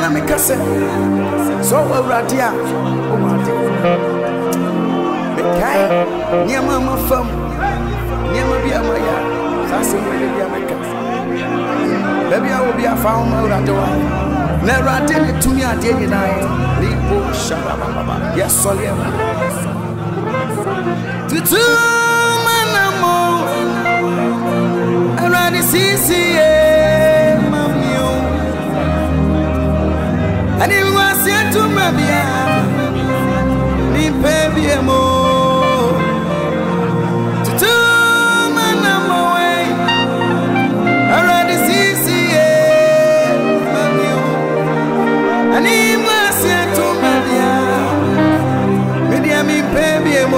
na me kase so awurade a o ma de me kai niema ma fam niema bia ma ya sa se mo de bia me kase baby I will be a found awurade wa na awurade ne tumi ade nyina lipo shababa baba yes soliema tutu manamo awurade sisi mamio ani wasi atuma bia ni pebie mo tutu manamo we awurade sisi mamio ani wasi atuma bia media mi pebie mo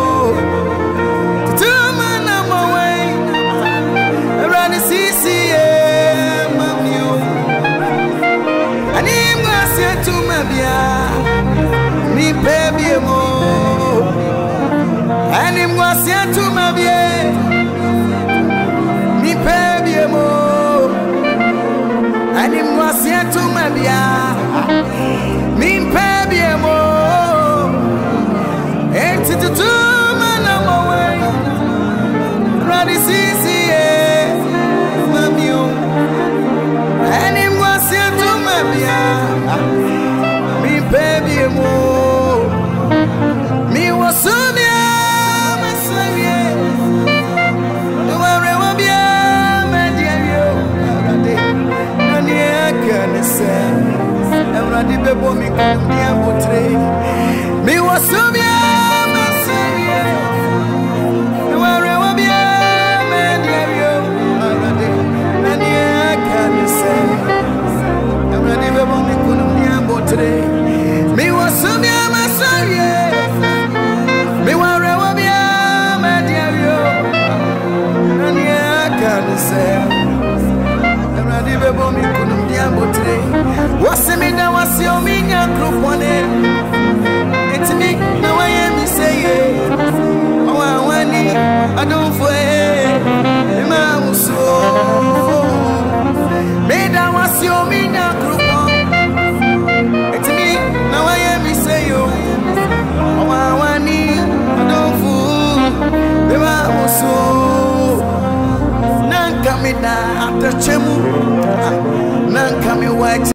tutu manamo we awurade sisi mamio ani wasi atuma bia ni pebie mo ani wasi atuma bia ni pebie mo ani wasi atuma bia ni pebie mo